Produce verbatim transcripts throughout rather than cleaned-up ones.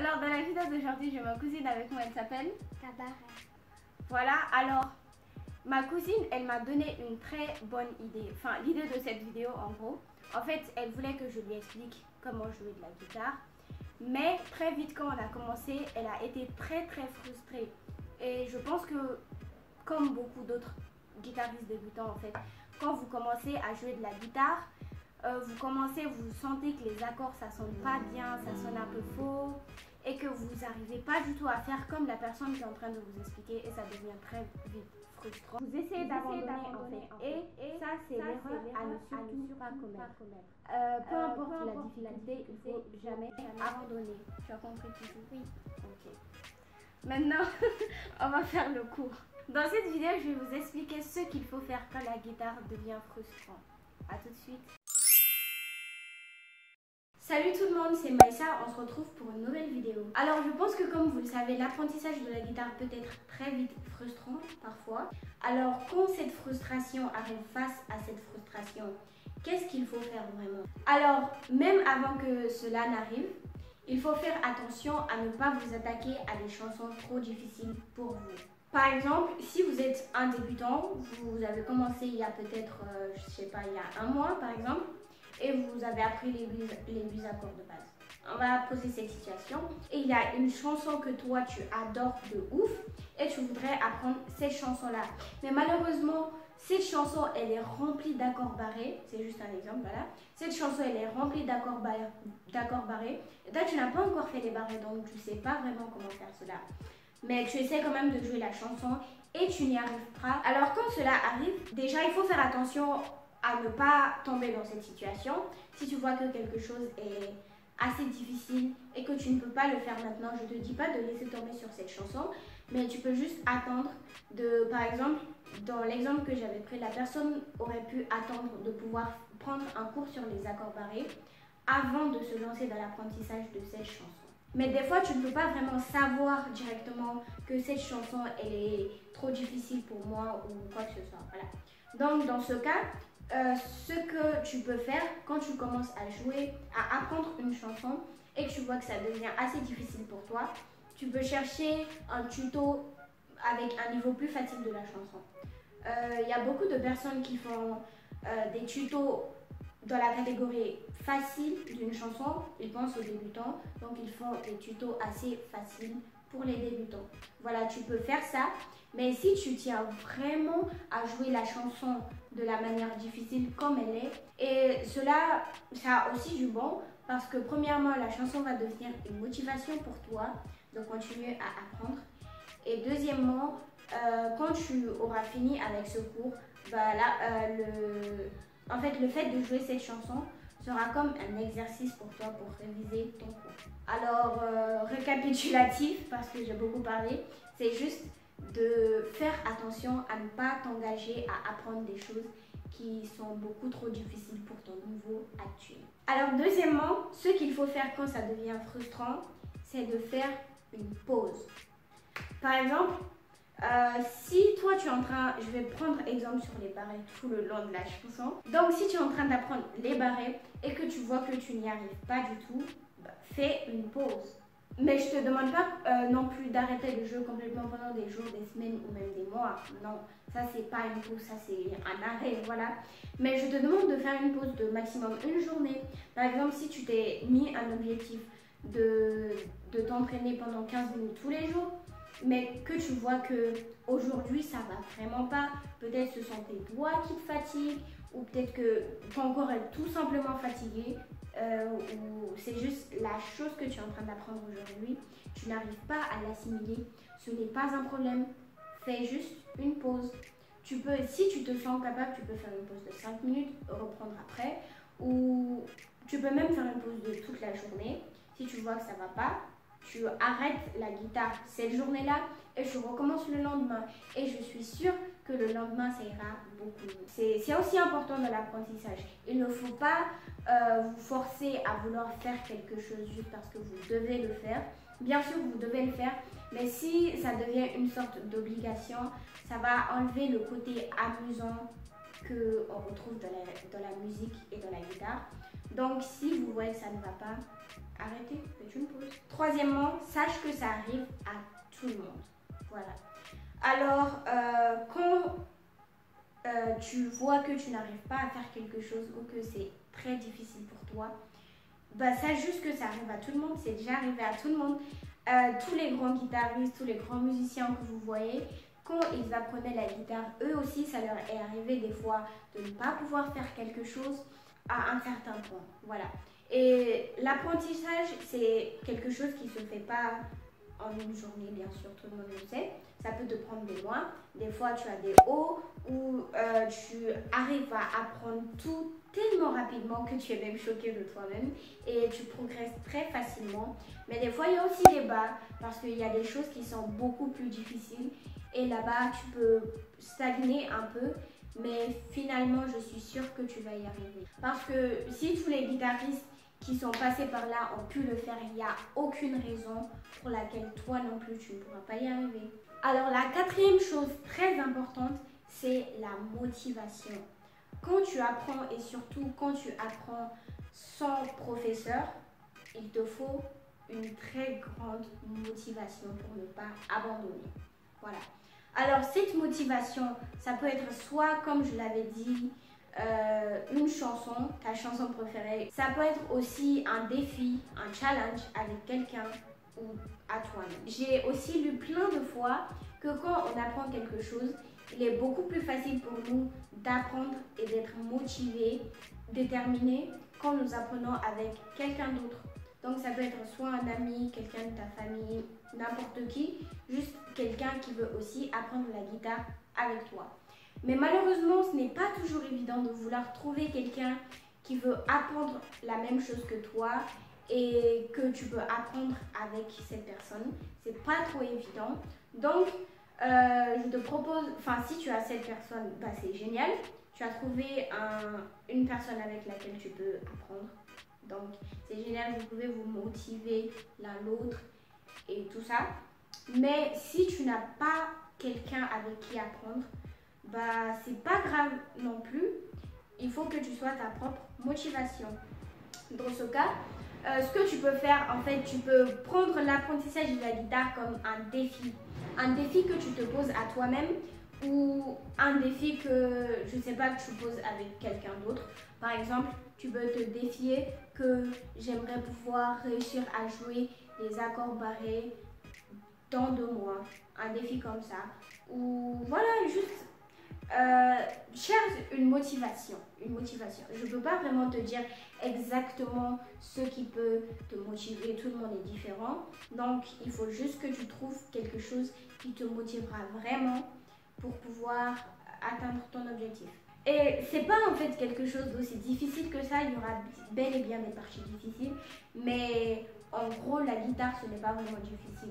Alors dans la vidéo d'aujourd'hui, j'ai ma cousine avec moi, elle s'appelle Tabara. Voilà, alors ma cousine, elle m'a donné une très bonne idée. Enfin, l'idée de cette vidéo en gros. En fait, elle voulait que je lui explique comment jouer de la guitare. Mais très vite quand on a commencé, elle a été très très frustrée. Et je pense que comme beaucoup d'autres guitaristes débutants en fait, quand vous commencez à jouer de la guitare, euh, vous commencez, vous sentez que les accords ça sonne pas bien, ça sonne un peu faux et que vous n'arrivez pas du tout à faire comme la personne qui est en train de vous expliquer et ça devient très vite frustrant. Vous essayez d'abandonner en fait et, et ça c'est l'erreur à ne surtout pas commettre. Euh, peu euh, importe peu la importe difficulté, il faut jamais abandonner. Tu as compris tout? Oui. Ok. Maintenant, on va faire le cours. Dans cette vidéo, je vais vous expliquer ce qu'il faut faire quand la guitare devient frustrante. A tout de suite. Salut tout le monde, c'est Maïssa, on se retrouve pour une nouvelle vidéo. Alors je pense que comme vous le savez, l'apprentissage de la guitare peut être très vite frustrant parfois. Alors quand cette frustration arrive face à cette frustration, qu'est-ce qu'il faut faire vraiment? Alors même avant que cela n'arrive, il faut faire attention à ne pas vous attaquer à des chansons trop difficiles pour vous. Par exemple, si vous êtes un débutant, vous avez commencé il y a peut-être, euh, je sais pas, il y a un mois par exemple, et vous avez appris les huit accords de base. On va poser cette situation et il y a une chanson que toi tu adores de ouf et tu voudrais apprendre cette chanson-là. Mais malheureusement, cette chanson elle est remplie d'accords barrés. C'est juste un exemple, voilà. Cette chanson elle est remplie d'accords barrés, d'accords barrés. Et toi tu n'as pas encore fait les barrés donc tu sais pas vraiment comment faire cela. Mais tu essaies quand même de jouer la chanson et tu n'y arrives pas. Alors quand cela arrive, déjà il faut faire attention à ne pas tomber dans cette situation. Si tu vois que quelque chose est assez difficile et que tu ne peux pas le faire maintenant, je ne te dis pas de laisser tomber sur cette chanson, mais tu peux juste attendre de, par exemple, dans l'exemple que j'avais pris, la personne aurait pu attendre de pouvoir prendre un cours sur les accords barrés avant de se lancer dans l'apprentissage de cette chanson. Mais des fois, tu ne peux pas vraiment savoir directement que cette chanson, elle est trop difficile pour moi ou quoi que ce soit. Voilà. Donc, dans ce cas, euh, ce que tu peux faire quand tu commences à jouer, à apprendre une chanson et que tu vois que ça devient assez difficile pour toi, tu peux chercher un tuto avec un niveau plus facile de la chanson. Il euh, y a beaucoup de personnes qui font euh, des tutos dans la catégorie facile d'une chanson, ils pensent aux débutants, donc ils font des tutos assez faciles pour les débutants. Voilà, tu peux faire ça, mais si tu tiens vraiment à jouer la chanson de la manière difficile comme elle est, et cela, ça a aussi du bon, parce que premièrement, la chanson va devenir une motivation pour toi de continuer à apprendre, et deuxièmement, euh, quand tu auras fini avec ce cours, bah là, euh, le... en fait, le fait de jouer cette chanson sera comme un exercice pour toi pour réviser ton cours. Alors, euh, récapitulatif, parce que j'ai beaucoup parlé, c'est juste de faire attention à ne pas t'engager à apprendre des choses qui sont beaucoup trop difficiles pour ton niveau actuel. Alors, deuxièmement, ce qu'il faut faire quand ça devient frustrant, c'est de faire une pause. Par exemple, Euh, si toi tu es en train, je vais prendre exemple sur les barrés tout le long de la chanson. Donc si tu es en train d'apprendre les barrés et que tu vois que tu n'y arrives pas du tout, bah, fais une pause. Mais je te demande pas euh, non plus d'arrêter le jeu complètement pendant des jours, des semaines ou même des mois. Non, ça c'est pas une pause, ça c'est un arrêt, voilà. Mais je te demande de faire une pause de maximum une journée. Par exemple, si tu t'es mis un objectif de, de t'entraîner pendant quinze minutes tous les jours, mais que tu vois que aujourd'hui ça va vraiment pas, peut-être ce sont tes doigts qui te fatiguent ou peut-être que ton corps est tout simplement fatigué euh, ou c'est juste la chose que tu es en train d'apprendre aujourd'hui, tu n'arrives pas à l'assimiler, ce n'est pas un problème, fais juste une pause. Tu peux, si tu te sens capable, tu peux faire une pause de cinq minutes, reprendre après, ou tu peux même faire une pause de toute la journée. Si tu vois que ça va pas, tu arrêtes la guitare cette journée-là et tu recommences le lendemain. Et je suis sûre que le lendemain, ça ira beaucoup mieux. C'est aussi important dans l'apprentissage. Il ne faut pas euh, vous forcer à vouloir faire quelque chose juste parce que vous devez le faire. Bien sûr, vous devez le faire, mais si ça devient une sorte d'obligation, ça va enlever le côté amusant qu'on retrouve dans la, dans la musique et dans la guitare. Donc, si vous voyez que ça ne va pas, arrêter, faites une pause. Troisièmement, sache que ça arrive à tout le monde. Voilà. Alors, euh, quand euh, tu vois que tu n'arrives pas à faire quelque chose ou que c'est très difficile pour toi, bah, sache juste que ça arrive à tout le monde, c'est déjà arrivé à tout le monde. Euh, tous les grands guitaristes, tous les grands musiciens que vous voyez, quand ils apprenaient la guitare, eux aussi, ça leur est arrivé des fois de ne pas pouvoir faire quelque chose à un certain point. Voilà. Et l'apprentissage, c'est quelque chose qui ne se fait pas en une journée, bien sûr, tout le monde le sait. Ça peut te prendre des mois. Des fois, tu as des hauts où euh, tu arrives à apprendre tout tellement rapidement que tu es même choqué de toi-même et tu progresses très facilement. Mais des fois, il y a aussi des bas parce qu'il y a des choses qui sont beaucoup plus difficiles et là-bas, tu peux stagner un peu. Mais finalement, je suis sûre que tu vas y arriver. Parce que si tous les guitaristes qui sont passés par là ont pu le faire, il n'y a aucune raison pour laquelle toi non plus, tu ne pourras pas y arriver. Alors, la quatrième chose très importante, c'est la motivation. Quand tu apprends et surtout quand tu apprends sans professeur, il te faut une très grande motivation pour ne pas abandonner. Voilà. Alors, cette motivation, ça peut être soit, comme je l'avais dit, euh, une chanson, ta chanson préférée. Ça peut être aussi un défi, un challenge avec quelqu'un ou à toi-même. J'ai aussi lu plein de fois que quand on apprend quelque chose, il est beaucoup plus facile pour nous d'apprendre et d'être motivé, déterminé quand nous apprenons avec quelqu'un d'autre. Donc ça peut être soit un ami, quelqu'un de ta famille, n'importe qui, juste quelqu'un qui veut aussi apprendre la guitare avec toi. Mais malheureusement, ce n'est pas toujours évident de vouloir trouver quelqu'un qui veut apprendre la même chose que toi et que tu peux apprendre avec cette personne. C'est pas trop évident. Donc, euh, je te propose, enfin si tu as cette personne, bah, c'est génial. Tu as trouvé un, une personne avec laquelle tu peux apprendre. Donc, c'est génial, vous pouvez vous motiver l'un l'autre et tout ça. Mais si tu n'as pas quelqu'un avec qui apprendre, bah, c'est pas grave non plus. Il faut que tu sois ta propre motivation. Dans ce cas, euh, ce que tu peux faire, en fait, tu peux prendre l'apprentissage de la guitare comme un défi. Un défi que tu te poses à toi-même ou un défi que, je sais pas, que tu poses avec quelqu'un d'autre. Par exemple, tu peux te défier que j'aimerais pouvoir réussir à jouer les accords barrés dans deux mois. Un défi comme ça. Ou voilà, juste euh, cherche une motivation. Une motivation. Je ne peux pas vraiment te dire exactement ce qui peut te motiver. Tout le monde est différent. Donc, il faut juste que tu trouves quelque chose qui te motivera vraiment pour pouvoir atteindre ton objectif. Et c'est pas en fait quelque chose d'aussi difficile que ça, il y aura bel et bien des parties difficiles, mais en gros la guitare ce n'est pas vraiment difficile.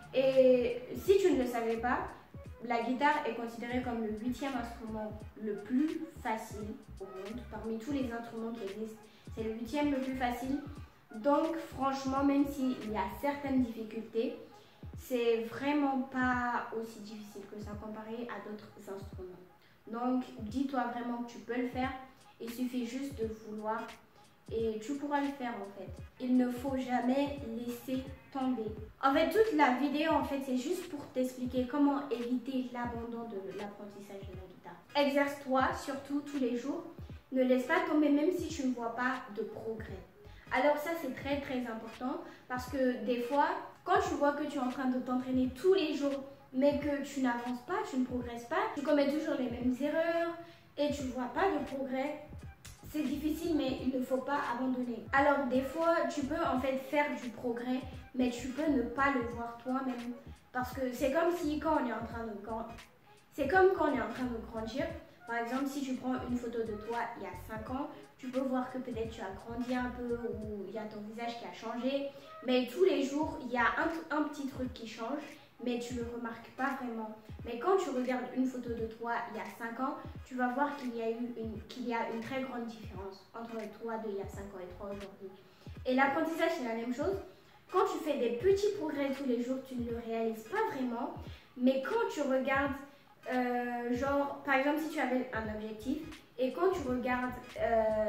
Et si tu ne le savais pas, la guitare est considérée comme le huitième instrument le plus facile au monde, parmi tous les instruments qui existent, c'est le huitième le plus facile. Donc franchement, même s'il y a certaines difficultés, c'est vraiment pas aussi difficile que ça comparé à d'autres instruments. Donc, dis-toi vraiment que tu peux le faire. Il suffit juste de vouloir et tu pourras le faire en fait. Il ne faut jamais laisser tomber. En fait, toute la vidéo, en fait, c'est juste pour t'expliquer comment éviter l'abandon de l'apprentissage de la guitare. Exerce-toi surtout tous les jours. Ne laisse pas tomber même si tu ne vois pas de progrès. Alors ça, c'est très très important parce que des fois, quand tu vois que tu es en train de t'entraîner tous les jours mais que tu n'avances pas, tu ne progresses pas, tu commets toujours les mêmes erreurs et tu ne vois pas de progrès, c'est difficile mais il ne faut pas abandonner. Alors des fois, tu peux en fait faire du progrès, mais tu peux ne pas le voir toi-même. Parce que c'est comme si quand on est en train de c'est comme quand on est en train de grandir. Par exemple, si tu prends une photo de toi il y a cinq ans, tu peux voir que peut-être tu as grandi un peu ou il y a ton visage qui a changé. Mais tous les jours, il y a un, un petit truc qui change, mais tu ne le remarques pas vraiment. Mais quand tu regardes une photo de toi il y a cinq ans, tu vas voir qu'il y a eu une, qu'il y a une très grande différence entre toi d'il y a cinq ans et toi aujourd'hui. Et l'apprentissage, c'est la même chose. Quand tu fais des petits progrès tous les jours, tu ne le réalises pas vraiment. Mais quand tu regardes, euh, genre, par exemple, si tu avais un objectif, et quand tu regardes euh,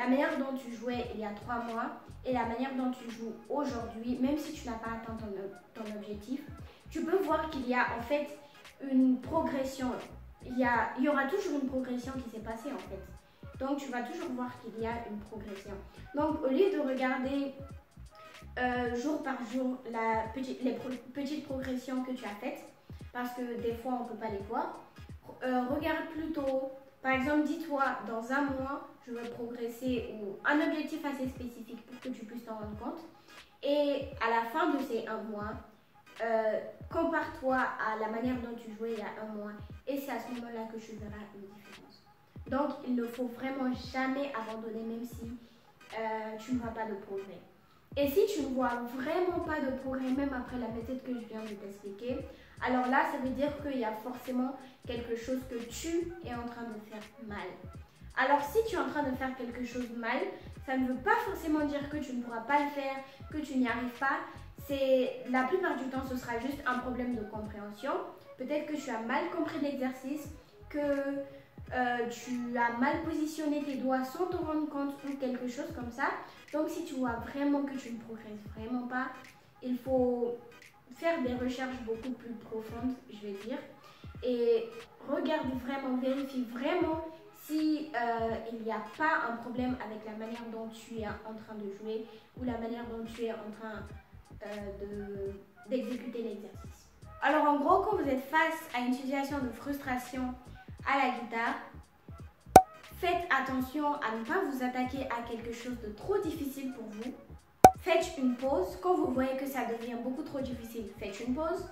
la manière dont tu jouais il y a trois mois et la manière dont tu joues aujourd'hui, même si tu n'as pas atteint ton, ton objectif, tu peux voir qu'il y a en fait une progression. Il y, a, il y aura toujours une progression qui s'est passée en fait. Donc tu vas toujours voir qu'il y a une progression. Donc au lieu de regarder euh, jour par jour la petite, les pro petites progressions que tu as faites, parce que des fois on ne peut pas les voir, euh, regarde plutôt, par exemple dis-toi dans un mois je veux progresser, ou un objectif assez spécifique pour que tu puisses t'en rendre compte. Et à la fin de ces un mois, euh, compare-toi à la manière dont tu jouais il y a un mois et c'est à ce moment-là que tu verras une différence. Donc il ne faut vraiment jamais abandonner même si euh, tu ne vois pas de progrès. Et si tu ne vois vraiment pas de progrès même après la méthode que je viens de t'expliquer, alors là ça veut dire qu'il y a forcément quelque chose que tu es en train de faire mal. Alors si tu es en train de faire quelque chose mal, ça ne veut pas forcément dire que tu ne pourras pas le faire, que tu n'y arrives pas. C'est la plupart du temps ce sera juste un problème de compréhension. Peut-être que tu as mal compris l'exercice, que euh, tu as mal positionné tes doigts sans te rendre compte ou quelque chose comme ça. Donc si tu vois vraiment que tu ne progresses vraiment pas, il faut faire des recherches beaucoup plus profondes, je vais dire. Et regarde vraiment, vérifie vraiment si euh, il n'y a pas un problème avec la manière dont tu es en train de jouer ou la manière dont tu es en train euh, d'exécuter l'exercice. Alors en gros, quand vous êtes face à une situation de frustration à la guitare, faites attention à ne pas vous attaquer à quelque chose de trop difficile pour vous. Faites une pause. Quand vous voyez que ça devient beaucoup trop difficile, faites une pause.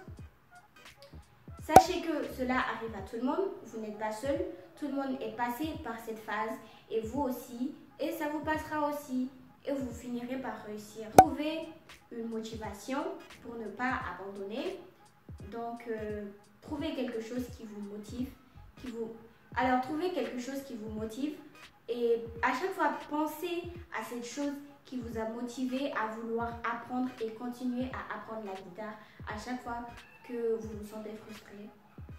Sachez que cela arrive à tout le monde, vous n'êtes pas seul, tout le monde est passé par cette phase et vous aussi, et ça vous passera aussi et vous finirez par réussir. Trouvez une motivation pour ne pas abandonner, donc euh, trouvez quelque chose qui vous motive, qui vous... alors trouvez quelque chose qui vous motive et à chaque fois pensez à cette chose qui vous a motivé à vouloir apprendre et continuer à apprendre la guitare à chaque fois que vous vous sentez frustré.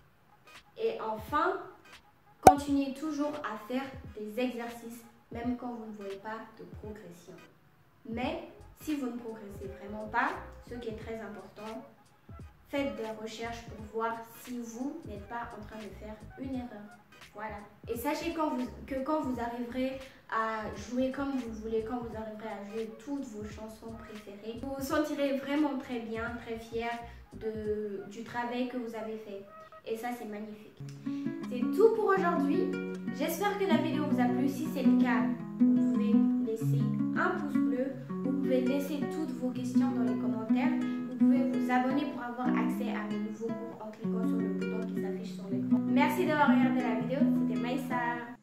Et enfin, continuez toujours à faire des exercices même quand vous ne voyez pas de progression. Mais si vous ne progressez vraiment pas, ce qui est très important, faites des recherches pour voir si vous n'êtes pas en train de faire une erreur. Voilà. Et sachez quand vous, que quand vous arriverez à jouer comme vous voulez, quand vous arriverez à jouer toutes vos chansons préférées, vous vous sentirez vraiment très bien, très fier de, du travail que vous avez fait. Et ça, c'est magnifique. C'est tout pour aujourd'hui. J'espère que la vidéo vous a plu. Si c'est le cas, vous pouvez laisser un pouce bleu. Vous pouvez laisser toutes vos questions dans les commentaires. Vous pouvez vous abonner pour avoir accès à mes nouveaux cours en cliquant sur le bouton qui s'affiche sur l'écran. Merci d'avoir regardé la vidéo. C'était Maïssa.